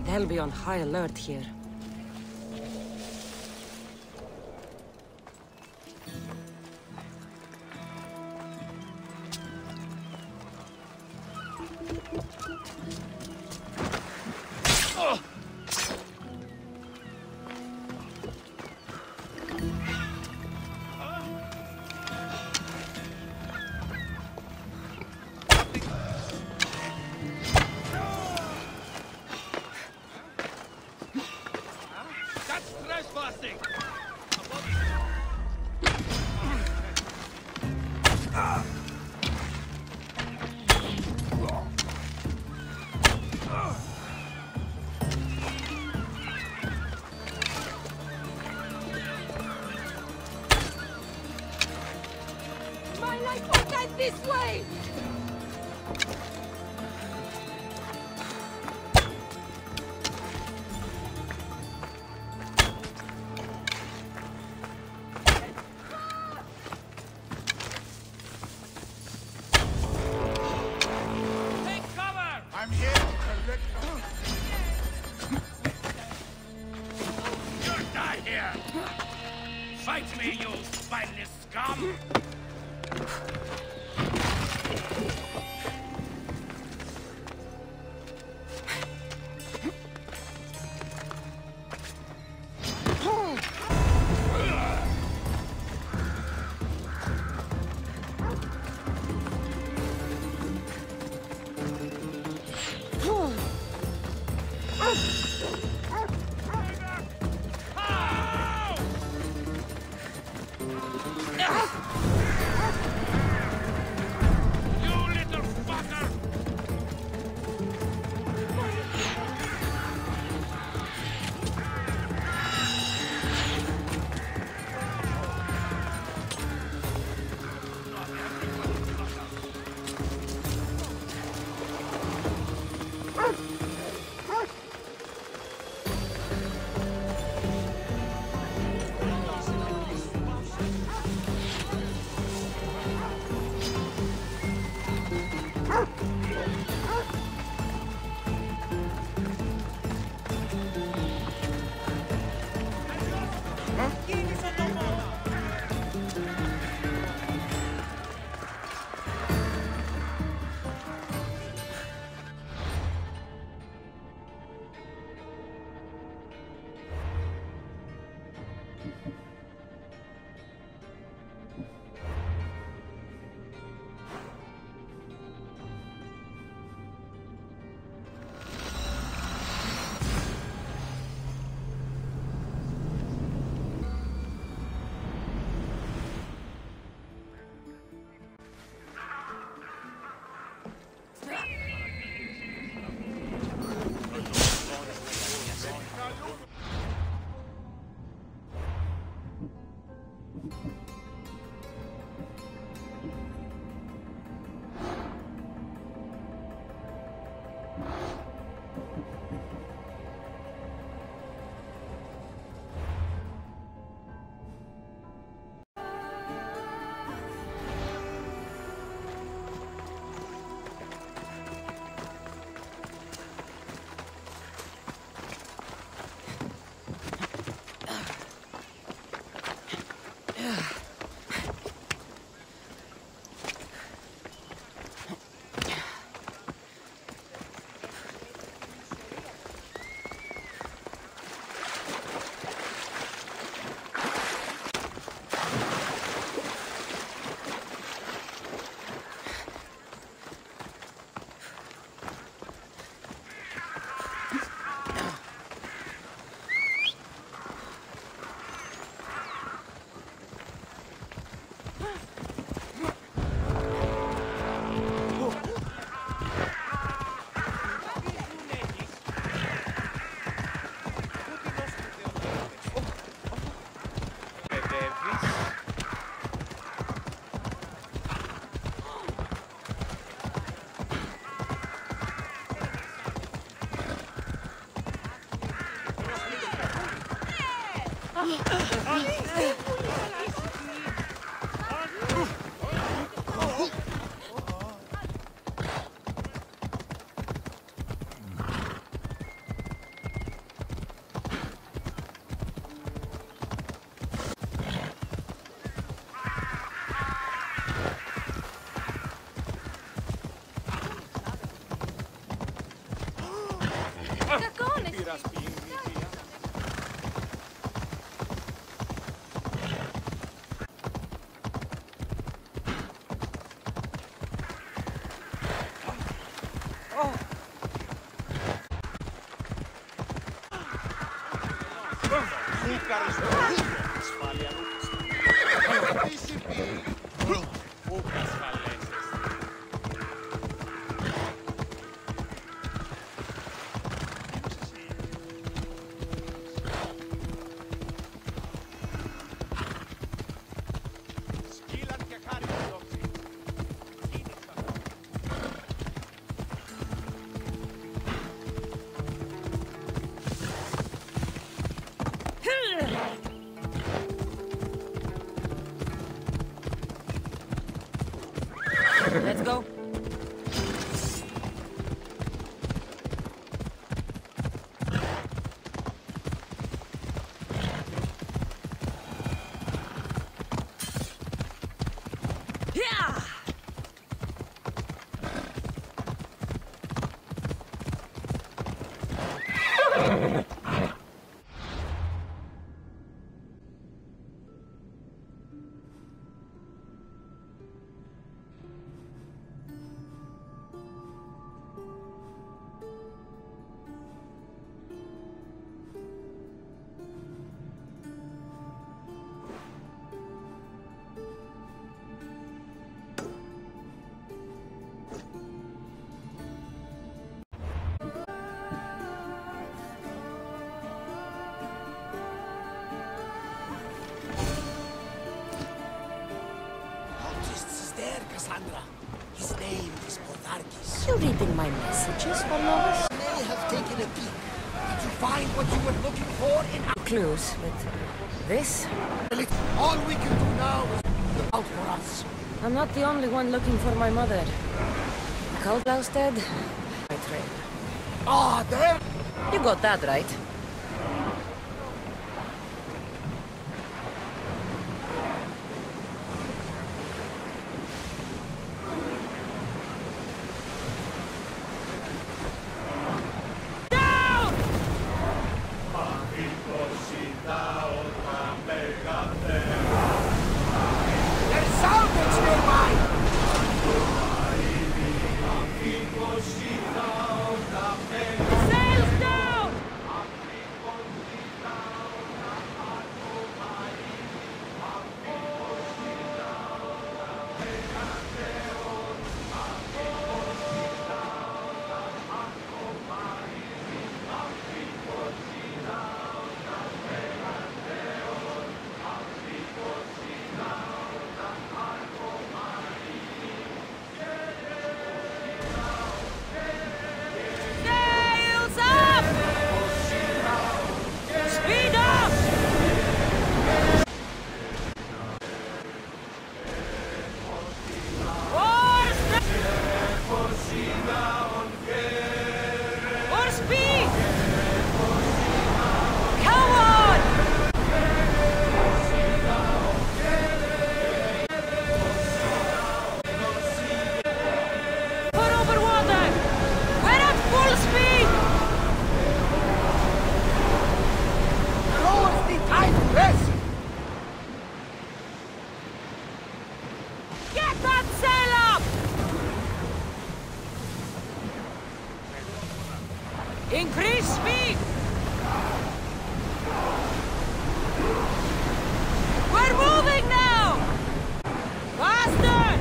They'll be on high alert here. This way! Take cover! I'm here to collect... You'll die here! Fight me, you spineless scum! Let's go. Kassandra. His name is Potharkis. You reading my messages, Barnabas? May have taken a peek. Did you find what you were looking for in our Clues, but this? All we can do now is look out for us. I'm not the only one looking for my mother. Alexios dead. My trail. Ah, there! You got that right. Increase speed! We're moving now! Faster!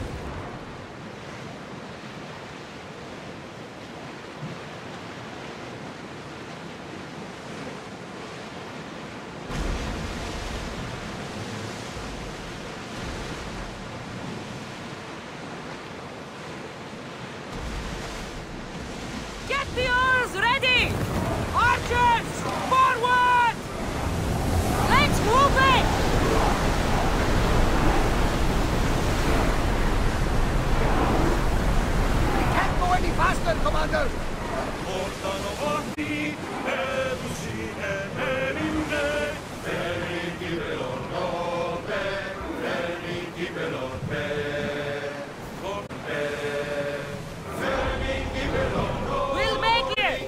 Get the oars ready! Archers, forward! Let's move it! We can't go any faster, Commander! We'll make it!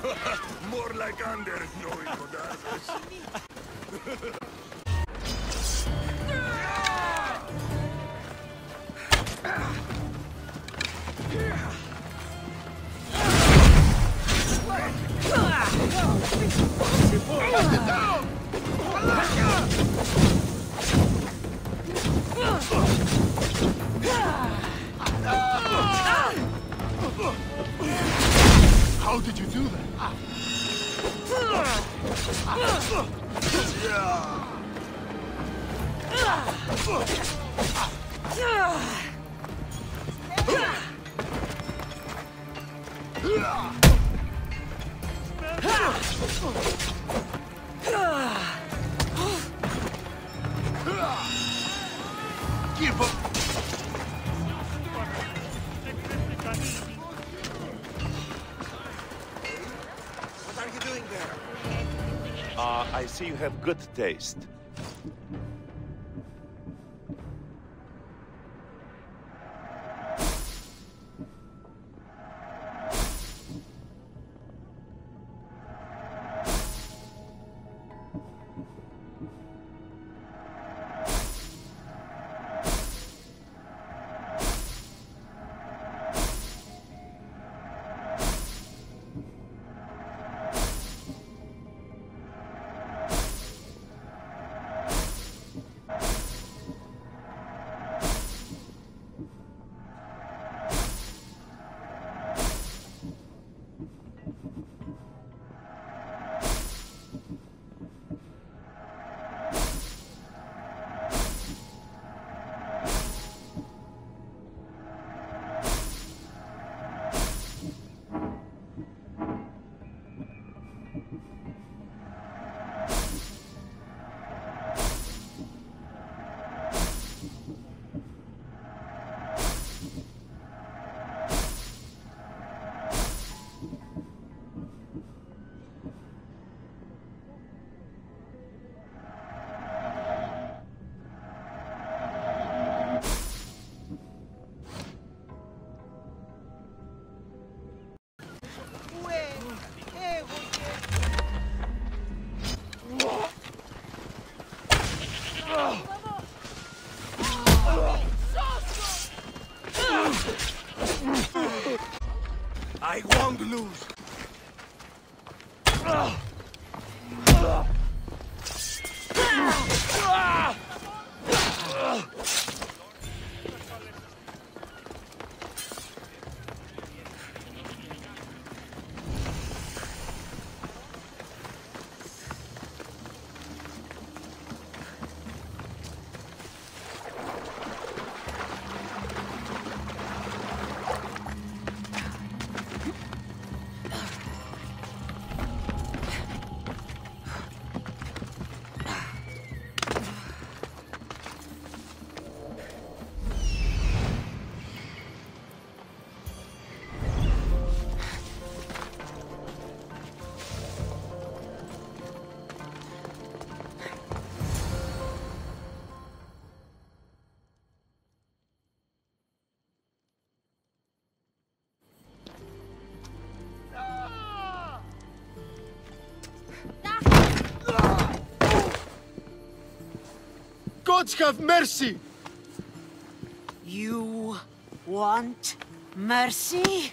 More like under, no hijo. How did you do that? Give up. What are you doing there? I see you have good taste. I won't lose. Gods have mercy! You want mercy?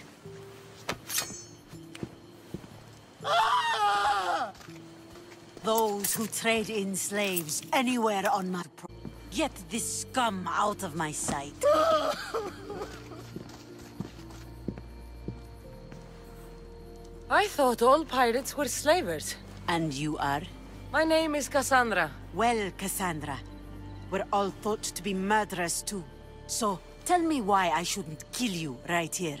Those who trade in slaves anywhere on my get this scum out of my sight. I thought all pirates were slavers. And you are? My name is Kassandra. Well, Kassandra, we're all thought to be murderers too. So, tell me why I shouldn't kill you right here.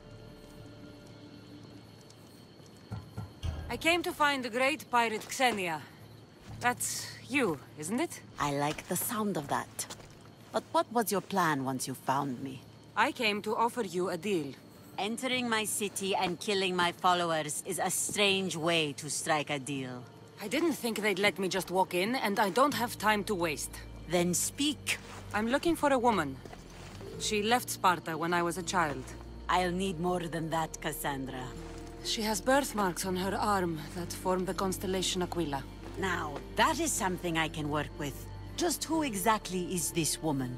I came to find the great pirate XENIA. That's you, isn't it? I like the sound of that. But what was your plan once you found me? I came to offer you a deal. Entering my city and killing my followers is a strange way to strike a deal. I didn't think they'd let me just walk in, and I don't have time to waste. Then speak. I'm looking for a woman. She left Sparta when I was a child. I'll need more than that, Kassandra. She has birthmarks on her arm that form the constellation Aquila. Now, that is something I can work with. Just who exactly is this woman?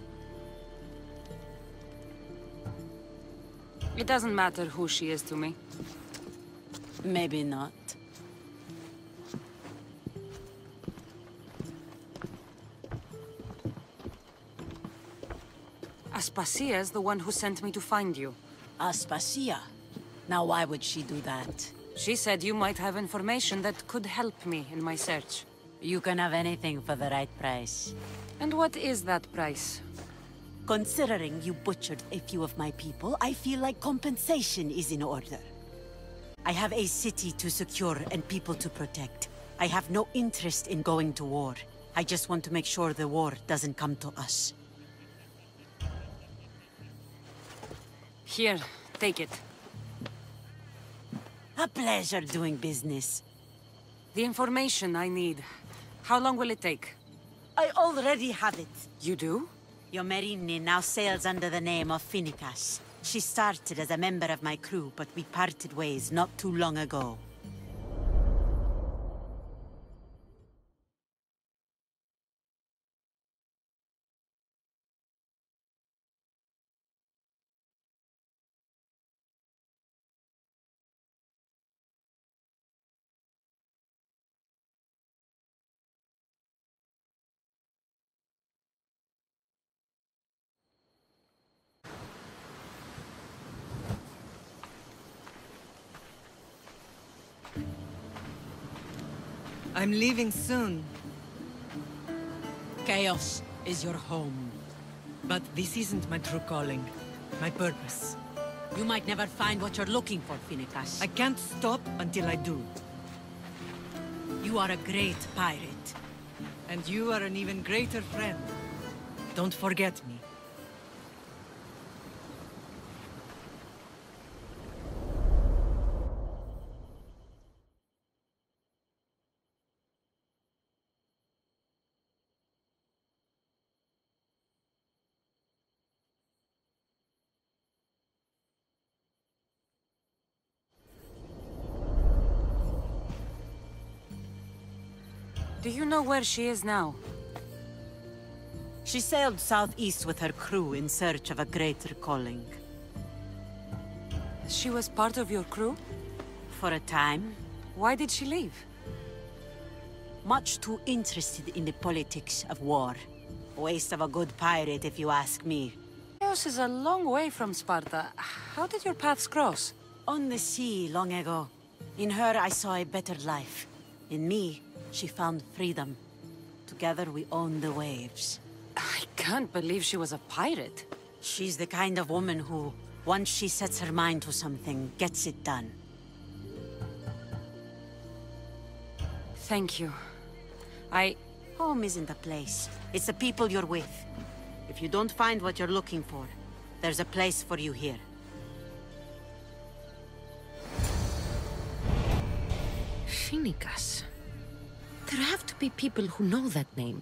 It doesn't matter who she is to me. Maybe not. Aspasia's the one who sent me to find you. Aspasia? Now why would she do that? She said you might have information that could help me in my search. You can have anything for the right price. And what is that price? Considering you butchered a few of my people, I feel like compensation is in order. I have a city to secure and people to protect. I have no interest in going to war. I just want to make sure the war doesn't come to us. Here, take it. A pleasure doing business. The information I need. How long will it take? I already have it. You do? Your Merini now sails under the name of Finicas. She started as a member of my crew, but we parted ways not too long ago. I'm leaving soon, Chaos is your home. but this isn't my true calling. My purpose. You might never find what you're looking for, Finicas. I can't stop until I do. You are a great pirate. And you are an even greater friend. Don't forget me. Do you know where she is now? She sailed southeast with her crew in search of a greater calling. She was part of your crew? For a time, Why did she leave? much too interested in the politics of war. Waste of a good pirate, if you ask me. Alexios is a long way from Sparta. How did your paths cross? On the sea long ago. In her, I saw a better life. In me, she found freedom. Together, we own the waves. I can't believe she was a pirate. She's the kind of woman who, once she sets her mind to something, gets it done. Thank you. Home isn't a place. It's the people you're with. If you don't find what you're looking for, there's a place for you here. Finicas. There have to be people who know that name.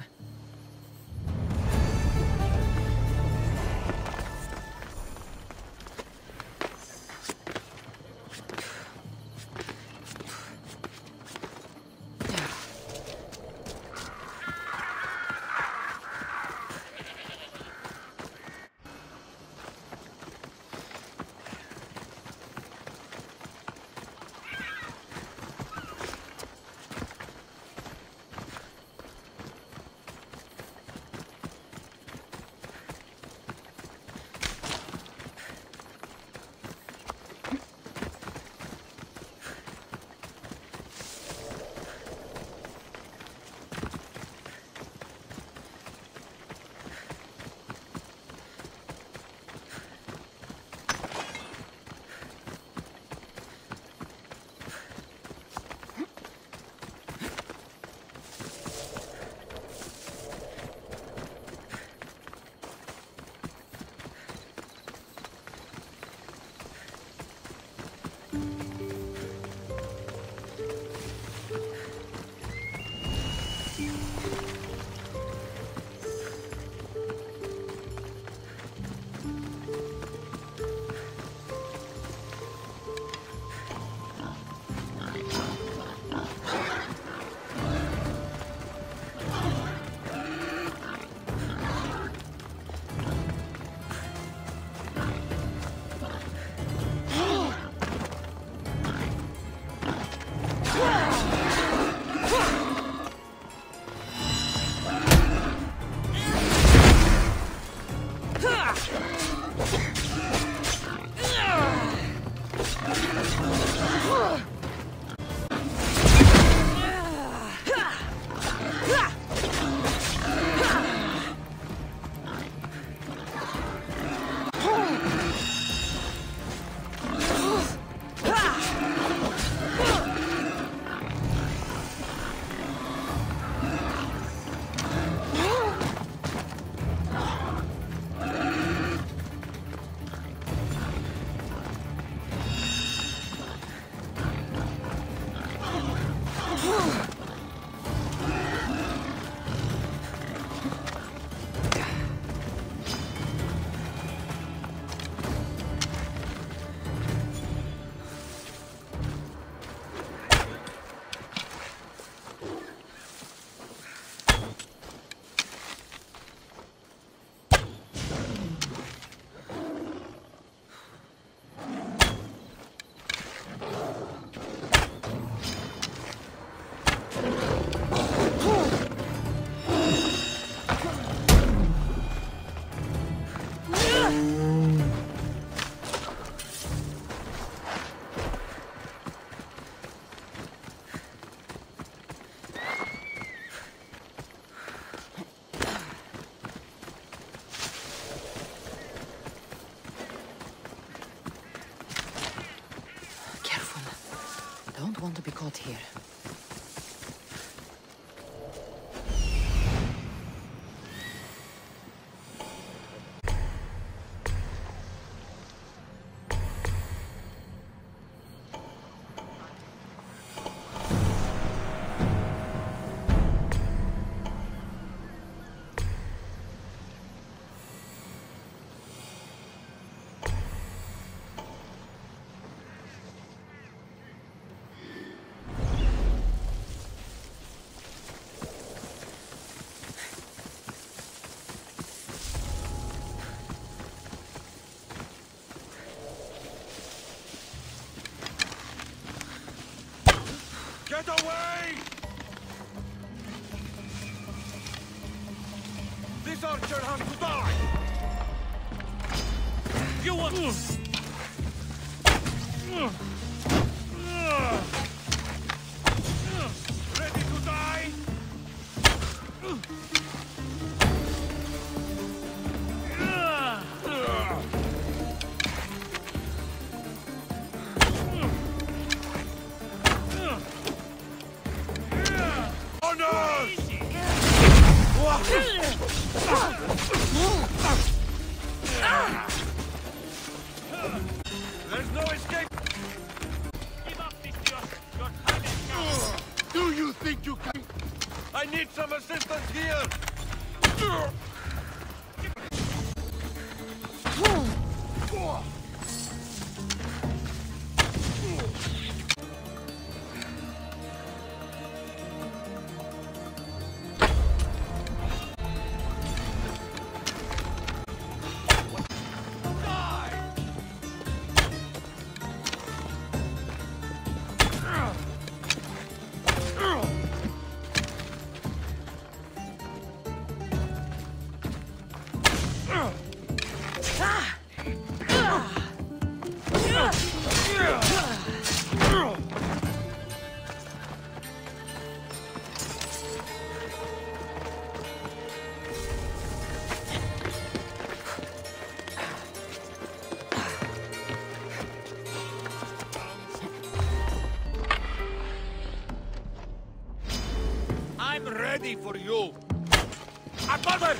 Don't want to be caught here. Get away! This archer has to die! You want... Ready to die? There's no escape! Give up, Alexios. Your time is come. Do you think you can? I need some assistance here! I'm ready for you! Above!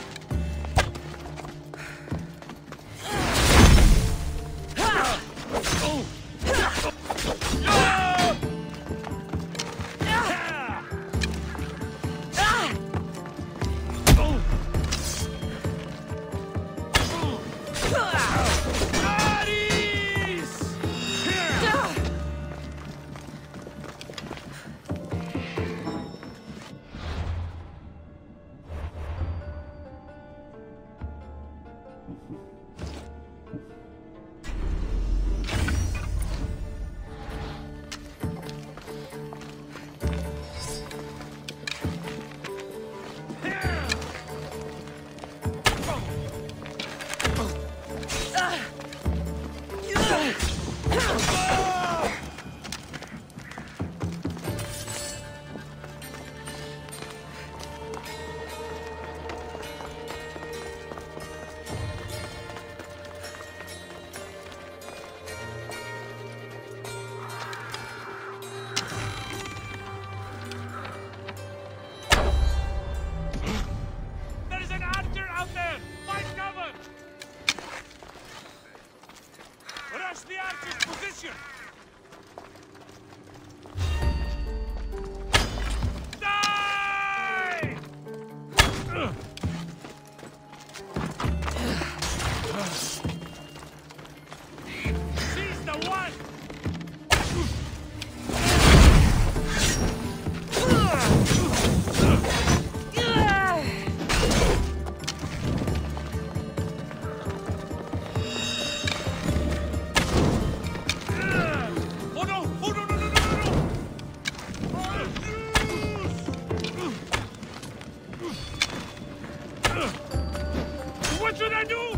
What should I do?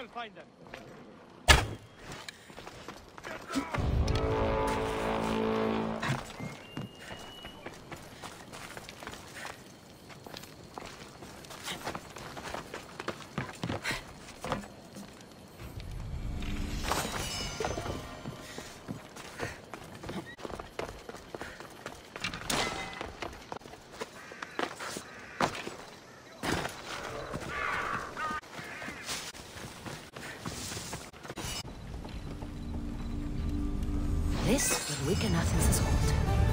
I'll find them. This will weaken Athens' hold.